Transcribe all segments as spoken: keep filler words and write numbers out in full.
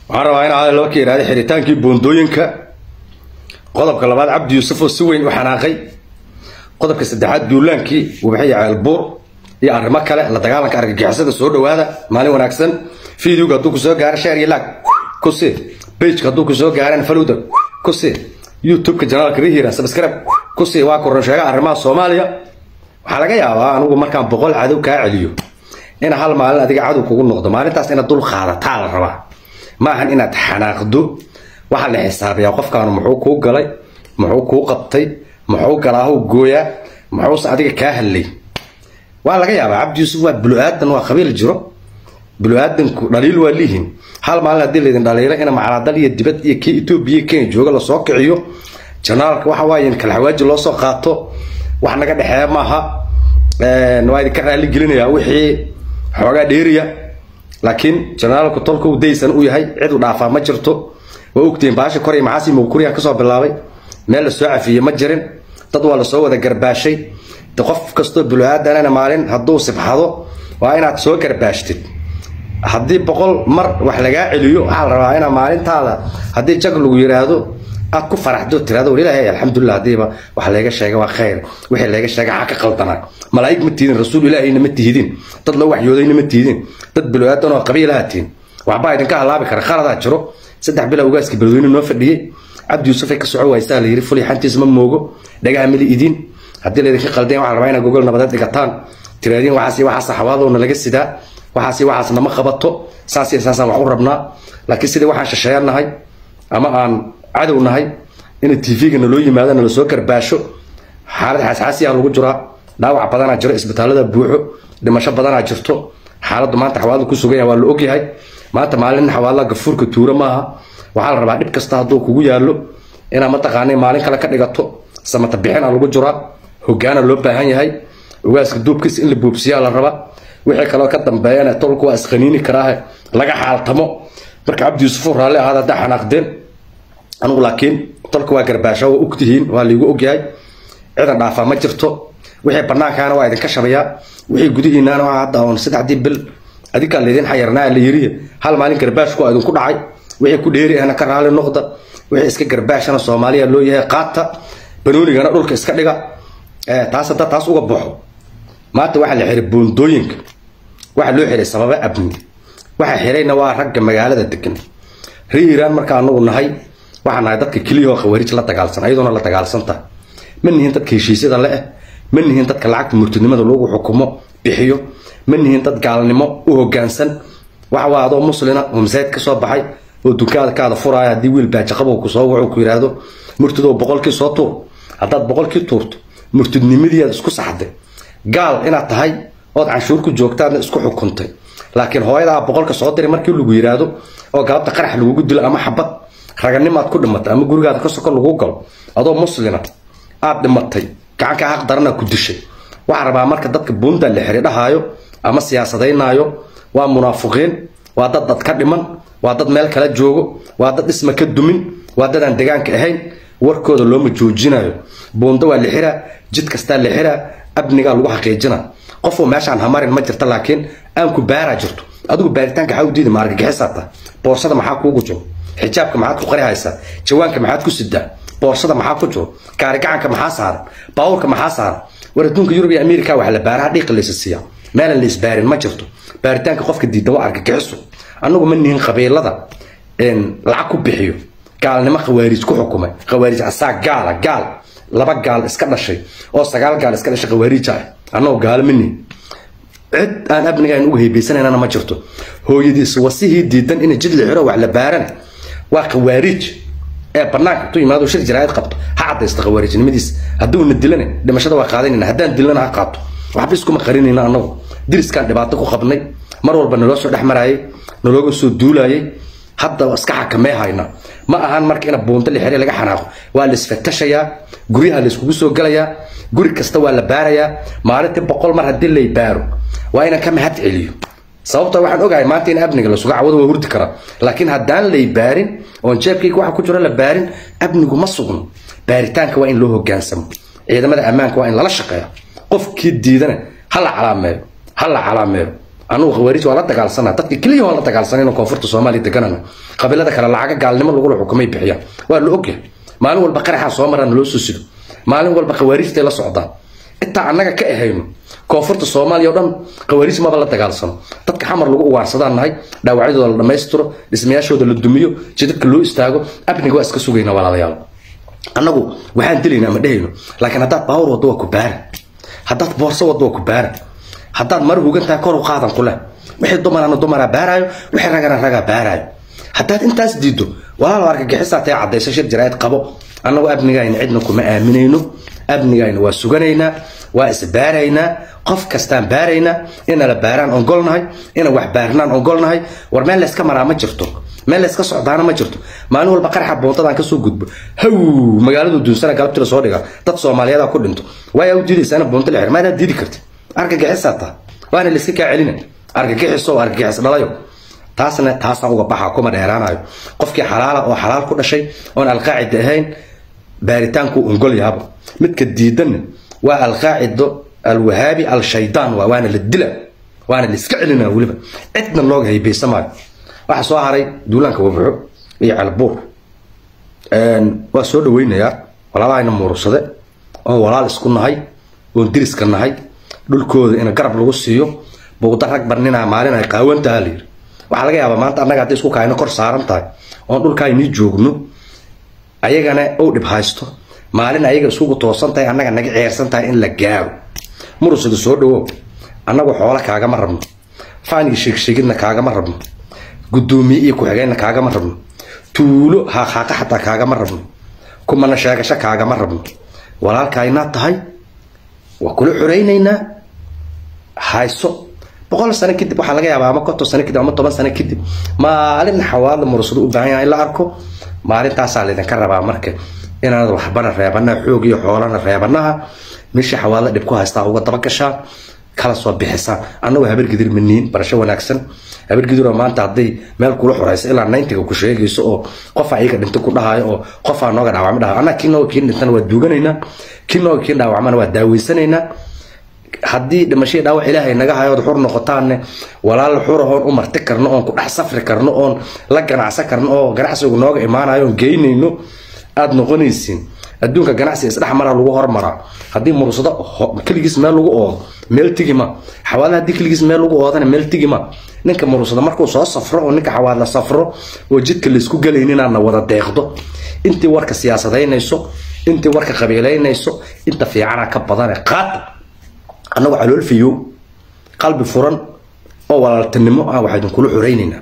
وعرب هنا على لوكي هذه حريتان كي بوندوينك قضب كلامات عبد يوسف والسوين وحناقي قضب كسدحات بيولانكي وبحي على البور يا أرمك لا لا تقالك أرجع جحسد السود وهذا مالي وناكسن فيديو قدوك سوق على شاري لك كوسي بيج قدوك سوق على فلودا كوسي يوتيوب كجنال كريهيرا سبسكرايب كوسي واكو رشاقة أرماء الصومالية وحلقة يا أنا أقول مركان بقول عدو كعليو إن حال ما لنا دقيقة عدو كقول نقطة ما نتاس إن الدول خارة تعال الربع ما هن إن تحناقدو وحل حساب يا قف كانوا محوكو قلي محوكو قطي محوك راهو جويا محوس عديك كاهلي وعلى يا عبد يوسف بلوات إنه خبير الجرو بلوات دليل وليهم حال ما لنا دليل إن دليل إن مع دليل الدبت يكي توبي كين جوجل الصوق عيو جنالك وحواين كالحواج الله صقاطه وحنا قاعد حياة معها نوايد كرر اللي قلنا يا وحي حواجة ديرية لكن جنالك طلقوا ديسن وياهي عدو ضعفا ما جرتو ووقتين باش كوري معاسي موكوريا كسر باللاوي مال الساعة في متجرن تطول الصوت الجرباشي تقف كسر بلوهاد أنا مالين هدوس بحضو وأنا تسوي جرباشتي هدي بقول مر وحلقة عليو على رأينا مالين تالا هدي شكله يرادو أكو فرح دو ترادو ولا هي الحمد لله ديما وحلاقة شيء وخير وحلاقة شيء حق قلتنا ملاك متين الرسول إلهي نمتهدين تطلع وحيودين نمتهدين تدبلوهات أنا قبيلاتين وعبايد إنك الله بكر خالد جرو سدح بلا وجاسك بلوين النوفدي عبد يوسف كسعوا ويسال يرفع لي حنتي اسمه موجو دقا عملي إيدين هدي اللي ذيك قلدين وعلى ربعنا جوجل نبضات دقتان ترادين وحاسي وحاس حواضه ونلقى السدا وحاسي وحاس ما خبطته ساسي أساسا وعربنا لكن سيدي وحاش الشيارنا هاي أما أن عدونا هاي إن التيفيق إنه لو يماذا إنه سكر باشو حالة حساسية على الوجرة داوع بدنا جرى إسبتال هذا بوحو لما شاف بدنا جرته حالة ما أنت حوالي كوسوجي ولا أوكي هاي ما أنت معلن حوالي قفور كتورة معها وحال ربع دب كستهدو كوجي له إن ما تقاني معلن كلا كدقته سما تبيحين على الوجرة هو كان اللوبة هاي هاي وجالس كدوب كيس اللي بوبسي على الربع وحي كلا كتم بيانه تلقوا أسخنيني كراه لقى حال تمو مرك عبد يوسف رالي هذا ده حناقدين أنا لكن تلقوا قرباشة وأكتهين واللي وأجاي إذا ضعف ما جرته وحي برنا كان وايد كشبيا وحي جديه إن أنا عاد أون سد عدي بال هذيك اللي ذين حيرنا اللي يريه هل مالين قرباش كوا أيضا كل عاي وحي كديري أنا كره على النقطة وحي إسك قرباش أنا الصومالية اللي هي قاطة بنولي أنا أقول كإسك لقى تاس تا تاس وجبحه ما تواحد الحربون دوينك واحد له حري سبب أبني واحد حرينا وارق مجال الدكن ريران مركان نقول هاي waxaan ahay dadka kaliya oo khawaarij la dagaalsan ayadoo la dagaalsanta mannihin dadka heshiisyada la ah mannihin dadka lacagta murtidnimada loogu xukumo bixiyo mannihin dad gaalnimo u hoggaansan waxa waa adoo muslina oo masaajid ka soo baxay oo dukaada kaada furaya hadii wiil baaji qabo ku soo wuxuu ku yiraahdo murtido boqolkii soo tuur hadaad boqolkii tuurto murtidnimadii isku saxday gaal inaad tahay oo canshuur ku joogtaan isku xukuntay laakiin hooyada boqolka soo diray markii lagu yiraahdo oo galabta qarax lagu dilo ama xabad ragannimad ku dhimatay ama gurigaada ka soo lagu galo adoo muslina aad dhimatay gacanka xaq darana ku dishay waxa rabaa marka dadka buunda la xiriidhahayo ama siyaasadeynaayo waa munaafiqiin waa dad dad ka dhiman waa dad meel kala joogo waa dad isma ka dumin waa dad aan deegaanka ahayn warkooda loo ma joojinayo buunda waa la xiraa jid kasta la xiraa abniga lagu xaqiijina qof oo meeshaan hamarin ma jirta laakiin aan ku baara jirto adigu baaritaanka xawdiida ma argagixisata boorsada maxaa kuugu jiro حجابك معاك قري هايسا جوانك معاك كسدة بورصة معاك كجو كارجعنك محاصر باورك محاصر وردونك يوروبي أمريكا وحلا بارها ديق اللي سيا مال اللي سبارين ما جرتو بارتانك خوفك دي دوارك كعسو أنو منهن خبير لذا إن العكوب بحيو قال لما خوارج كو حكومة خوارج عساك قال قال لبا قال اسكنا شيء أو سقال قال اسكنا شيء خوارج جاي أنو قال مني عد أنا ابني قاعد نقول هي بيسنة أنا ما جرتو هو يدي سواسيه جدا إن جد العرا وعلى بارن وخوارج ee barnaamij tu yimaado shir jiraayad qabto haad istaqwarijnimadiis haduu nadilana dhimashada waa qaadayna hadaan dilana ha qaato waxba isku ma qarinayna anagu diriskan dhibaato ku qabnay mar walba naloo soo dhaxmarayay nalooga soo duulayay hadda iska xakamay hayna ma ahan marka ina buunta li xiriir laga xanaaqo waa la isfatashaya guriyaha la iskugu soo galaya guri kasta waa la baaraya maalintii boqol mar hadii la baaro waa ina ka mahad celiyo sababta waxaan ogahay maanta in abniga la suga cawada waa hurdi kara laakiin hadaan la baarin oo jeebkayga waxa ku jira la baarin abnigu ma sugno baaritaanka waa in loo hoggaansamo ciidamada ammaanka waa in lala shaqeeyo qofkii diidana hala calaameeyo hala calaameeyo anuu khawaarij waa la dagaalsanaa dadka kaliya waa la dagaalsanayna koonfurta Soomaaliya deganana qabiilada kale lacag gaalnimo lagu xukumay bixiyaan waa la ogyahay maalin walba qaraxa soo maraan loo soo sido maalin walba khawaarijta la socdaan inta anaga ka ahayno koonfurta Soomaaliya oo dhan khawaarijta ma la dagaalsano dadka xamar lagu ugaarsadanahay dhaawacyadooda la dhameystiro dhismayaashooda la dumiyo jidadka loo istaago abniga waa iska sugayna walaalayaal anagu waxaan dilaynaa ma dhahayno laakiin hadaad baawr wado waa ku baar hadaad boorso wado waa ku baar hadaad mar hugantaa kor u qaadan kula wixii dumarana dumara baarayo wixii ragana raga baarayo hadaad intaas diido walaal argagixisa tay cadayso shir jiraayad qabo anagu abnigayna cidna kuma aaminayno abnigayna waa suganayna waa isbaarayna qof kastaan baarayna in la baaraan on golnahay in wax baarnaan on golnahay war meel la iska maraa ma jirto meel la iska socdaana ma jirto maalin walba qaraxa boontadan ka soo gudbo haw magaalada duunsana galabtii la soo dhiga dad Soomaaliyeed ku dhinto way u diidaysan boonta la xirmaada diidi kartay argagixisata waana la iska ka celina argagixiso argagixis dhalayo taasna taasa uga baxa kuma dheeraanayo qofkii xalaal oo xalaal ku dhashay oo alqaacida ahayn baaritaanku ungol yaabo midka diidan waa alqaacido alwahabi alshaytaan waana la dila waana la iska celina waliba cidna looga haybeysamaay waxa soo haray duulaanka wabxo iyo calbuur een waa soo dhaweynaya walaalahayna muurusade oo walaal isku nahay oo diriska nahay dhulkooda in garab lagu siiyo booqda rag barnina maalin ay qaawantaa leer waxa laga yaabaa maanta annaga hadii isku kaayno kor saaran tahay oo dhulka ay ni joogno ayagana oo dib haysto maalin ayaga isugu toosan tahay annaga naga ceersan tahay in la gaaro murusada soo dhawo annagu xoolo kaaga ma rabno faani sheeg sheegidna kaaga ma rabno gudoomiye iyo ku xigeenna kaaga ma rabno tuulo ha xaqa xataa kaaga ma rabno kuma na sheegasho kaaga ma rabno walaalkayna tahay wa kula xureynayna hayso boqol sano kadib waxa laga yaabaa ama konton sano kadib ama toban sano kadib maalin xawaad murusada u baahan yahay in la arko maalintaas aan idin ka rabaa marka inaad wax bana reebana xoog iyo xoolana reebanaha meesha xawaala dib ku haysta uga daba gashaa kala soo bixisa anagu habar gidir miniin barasho wanaagsan habar gidir maanta haday meel kula xoreysa ilaa ninety-ga ku sheegayso oo qof ayaga dhinta ku dhahayo oo qof aan nooga dhaawacmo dhaha ana kiinoo kiin dhintan waa duuganayna kiinoo kiin dhaawacmana waa daaweysanayna hadii dhimashay dhaawac ilaahay naga hayo xur noqotaan walaal xurahoon u marti karno oo ku dhax safri karno oo la ganacsan karno oo ganacsigu nooga imaanayo geynayno aad noqonaysiin adduunka ganacsi isdhax mara lagu hormara hadii murusada kaligiis meel lagu oo meel tigima xawaala hadii kaligiis meel lagu oodana meel tigima ninka murusada markuu soo safro oo ninka xawaala safro oo jidka la isku galeynina wada deeqdo intii warka siyaasadeynayso intii warka qabiileynayso inta fiicana ka badan qaad anagu calool fiyo qalbi furan oo walaaltinimo ah waxaan kula xureynayna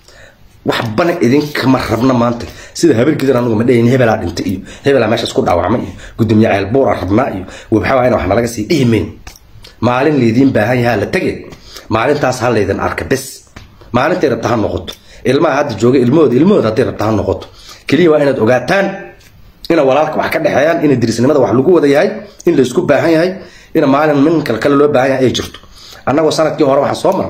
wax bana idin kama rabna maanta sida habar gidan anagu ma dheeyeen hebel aa dhintay iyo hebel aa meesha isku dhaawacmay iyo gudoomiye ceel buur rabnaa iyo waxa waayna wax laga sii dhiimeen maalin leedin baahan yahay la tagay maalintaas hal leedan arka bas maalintii rabta ha noqoto ilmaha hadda jooga ilmooda ilmooda hadii rabta ha noqoto kaliya waa inaad ogaataan ina walaalka wax ka dhaxayaan in dirisnimada wax lagu wada yahay in la isku baahan yahay ina maalin min kale kale loo baahan yahay ay jirto annagu sanadkii hore waxa soo maray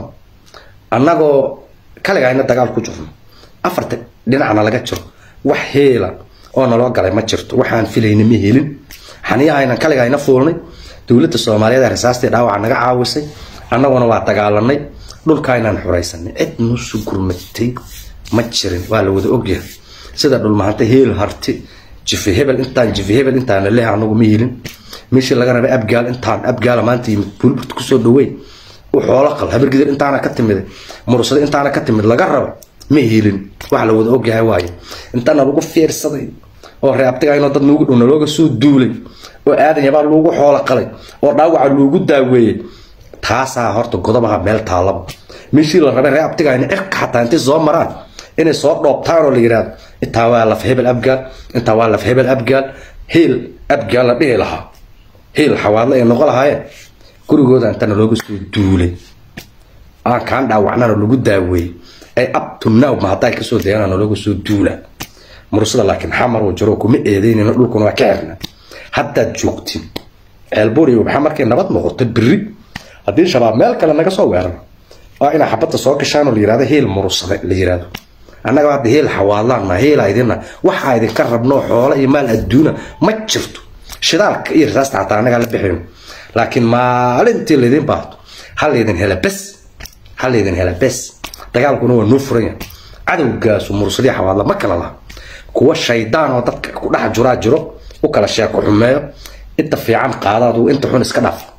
annagu kaliya ayna dagaal ku jirno afarta dhinacna laga jiro wax heela oo naloo galay ma jirto waxaan filayna ma helin xaniyahayna kaliya ayna fuulnay dawladda Soomaaliyeed ee rasaastay dhaawac naga caawisay annaguna waa dagaalanay dhulkaynaan xuraysanay cid noo soo gurmatay ma jirin waa la wada ogyahay sida dhul maanta heel harti jifi hebel intaan jifi hebel intaan leeyahay anagu ma helin meeshii laga rabay abgaal intaan abgaal maanta yimid bulburt ku soo dhaweey oo xoolo qal habar gidir intaana ka timid murusada intaana ka timid laga rabo ma helin wax la wada ogyahay waaye intaana lagu fiirsaday oo reebtiga inoo dad nuugu dhuna looga soo duulay oo aadan yaba lagu xoolo qalay oo dhaawaca lagu daaweeyay taasa horta godobaha meel taalaba meeshii la rabay reebtiga in cirka xataa intii soo maraan inay soo dhoobtaan oo la yiraahdo intaa waa la hebel abgaal intaa waa la hebel abgaal heel abgaal la dhigi lahaa heel xawaadla ee noqon lahaayeen gurigooda inta looga soo duulay aan kaan dhaawacnana lagu daaweeyay ay up to now ma haday ka soo deeyana looga soo duula murusada laakiin xamar oo jiro kuma eedeynina dhulkuna waa ka xirna hadda joogtiin ceelbuur iyo waxa markay nabad noqoto biri hadii shabaab meel kale naga soo weeraro oo ina xabada soo gashaan oo la yiraahdo heel murusada la yiraahdo annaga waa heel xawaalaan ma heel aydina waxa idin ka rabno xoolo iyo maal adduuna ma jirto shidaalka iyo raasta hataa anaga la bixin laakiin maalintii leedin baato hal leedin hela bas هل إذن هلا بس دجال كنا نفرين عدو جاس ومرسلي حوالا ما كلا لا كوا الشيطان وضدك كلها جرا جرو وكلا شيء كحماية أنت في عام قارات وأنت حون اسكناف